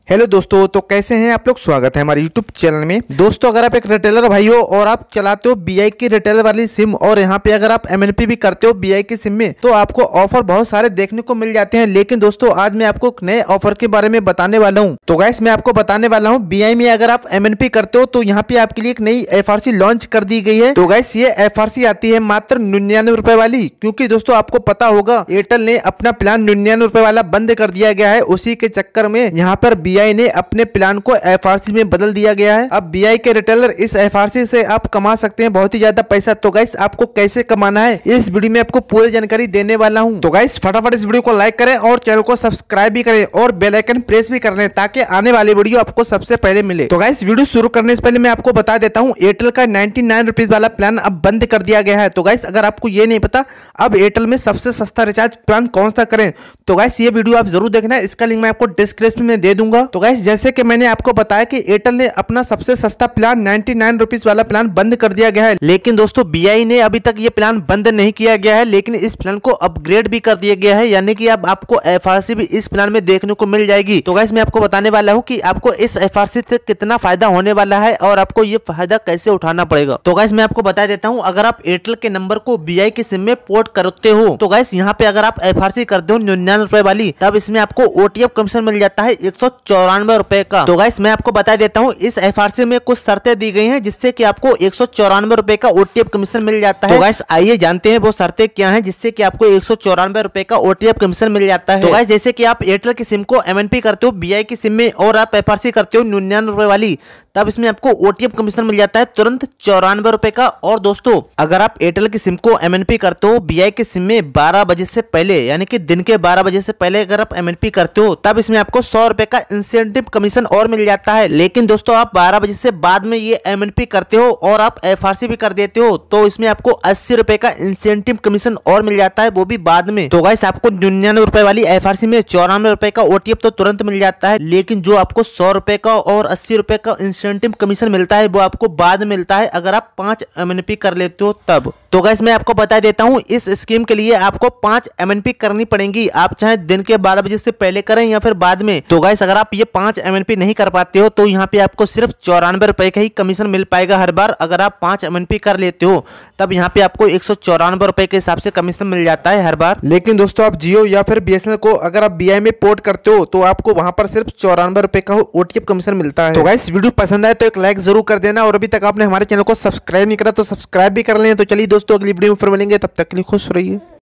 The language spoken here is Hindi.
हेलो दोस्तों, तो कैसे हैं आप लोग। स्वागत है हमारे यूट्यूब चैनल में। दोस्तों, अगर आप एक रिटेलर भाई हो और आप चलाते हो बीआई की रिटेलर वाली सिम और यहाँ पे अगर आप एमएनपी भी करते हो बीआई की सिम में, तो आपको ऑफर बहुत सारे देखने को मिल जाते हैं। लेकिन दोस्तों, आज मैं आपको एक नए ऑफर के बारे में बताने वाला हूँ। तो गाइस, मैं आपको बताने वाला हूँ बीआई में अगर आप एमएनपी करते हो तो यहाँ पे आपके लिए एक नई एफआरसी लॉन्च कर दी गई है। तो गाइस, ये एफआरसी आती है मात्र 99 रुपए वाली, क्योंकि दोस्तों आपको पता होगा एयरटेल ने अपना प्लान 99 रुपए वाला बंद कर दिया गया है। उसी के चक्कर में यहाँ पर बीआई ने अपने प्लान को एफआरसी में बदल दिया गया है। अब बीआई के रिटेलर इस एफआरसी से आप कमा सकते हैं बहुत ही ज्यादा पैसा। तो गाइस, आपको कैसे कमाना है इस वीडियो में आपको पूरी जानकारी देने वाला हूं। तो गाइस, फटाफट इस वीडियो को लाइक करें और चैनल को सब्सक्राइब भी करें और बेल आइकन प्रेस भी कर लें ताकि आने वाली वीडियो आपको सबसे पहले मिले। तो गाइस, वीडियो शुरू करने से पहले मैं आपको बता देता हूँ एयरटेल का 99 रुपीज वाला प्लान अब बंद कर दिया गया है। तो गाइस, अगर आपको ये नहीं पता अब एयरटेल में सबसे सस्ता रिचार्ज प्लान कौन सा करें, तो गाइस ये वीडियो आप जरूर देखना। इसका लिंक मैं आपको डिस्क्रिप्शन में दे दूंगा। तो गाइस, जैसे कि मैंने आपको बताया कि एयरटेल ने अपना सबसे सस्ता प्लान 99 रुपीज वाला प्लान बंद कर दिया गया है। लेकिन दोस्तों, बीआई ने अभी तक ये प्लान बंद नहीं किया गया है, लेकिन इस प्लान को अपग्रेड भी कर दिया गया है, यानी कि अब आपको एफआरसी भी इस प्लान में देखने को मिल जाएगी। तो गाइस, मैं आपको बताने वाला हूँ कि आपको इस एफआरसी से कितना फायदा होने वाला है और आपको ये फायदा कैसे उठाना पड़ेगा। तो गाइस, मैं आपको बता देता हूँ, अगर आप एयरटेल के नंबर को बीआई की सिम में पोर्ट करते हो तो गाइस यहाँ पे अगर आप एफआरसी करते हो 99 रुपए वाली, तब इसमें आपको ओटीएफ कमीशन मिल जाता है 194 रुपए का। तो गाइस, मैं आपको बता देता हूँ इस एफआरसी में कुछ शर्तें दी गई हैं जिससे कि आपको 194 रुपए का ओटीएफ कमीशन मिल जाता है। तो गाइस, आइए जानते हैं वो शर्तें क्या हैं जिससे कि आपको 194 रुपए का ओटीएफ कमीशन मिल जाता है। तो गाइस, जैसे कि आप एयरटेल की सिम को एमएनपी करते हो बीआई की सिम में और आप एफआरसी करते हो 99 रुपए वाली, तब इसमें आपको ओटीएफ कमीशन मिल जाता है तुरंत 94 रुपए का। और दोस्तों, अगर आप एयरटेल की सिम को एमएनपी करते हो बीआई की सिम में 12 बजे से पहले, यानी कि दिन के 12 बजे से पहले अगर आप एमएनपी करते हो, तब इसमें आपको 100 रुपए का इंसेंटिव कमीशन और मिल जाता है। लेकिन दोस्तों, आप 12 बजे से बाद में ये एमएनपी करते हो और आप एफआरसी भी कर देते हो, तो इसमें आपको 80 रुपए का इंसेंटिव कमीशन और मिल जाता है, वो भी बाद में। तो गाइस, आपको 99 रुपए वाली एफआरसी में 94 रुपए का ओटीएफ तो तुरंत मिल जाता है, लेकिन जो आपको 100 रुपए का और 80 रुपए का इंसेंटिव कमीशन मिलता है वो आपको बाद में मिलता है अगर आप 5 एमएनपी कर लेते हो तब। तो गाइस, मैं आपको बता देता हूँ इस स्कीम के लिए आपको 5 एमएनपी करनी पड़ेगी। आप चाहे दिन के 12 बजे से पहले करें या फिर बाद में। तो गाइस, अगर आप ये 5 एमएनपी नहीं कर पाते हो तो यहाँ पे आपको सिर्फ 94 रुपए का ही कमीशन मिल पाएगा हर बार। अगर आप 5 एमएनपी कर लेते हो तब यहाँ पे आपको 194 रुपए के हिसाब से कमीशन मिल जाता है हर बार। लेकिन दोस्तों, आप जियो या फिर बीएसएनएल को अगर आप बीआई में पोर्ट करते हो तो आपको वहां पर सिर्फ 94 रुपए का ओटीएफ कमीशन मिलता है। तो गाइस, वीडियो पसंद आए तो एक लाइक जरूर कर देना और अभी तक आपने हमारे चैनल को सब्सक्राइब नहीं करा तो सब्सक्राइब भी कर लें। तो चलिए दोस्तों, अगली वीडियो में फिर मिलेंगे, तब तक के लिए खुश रहिए।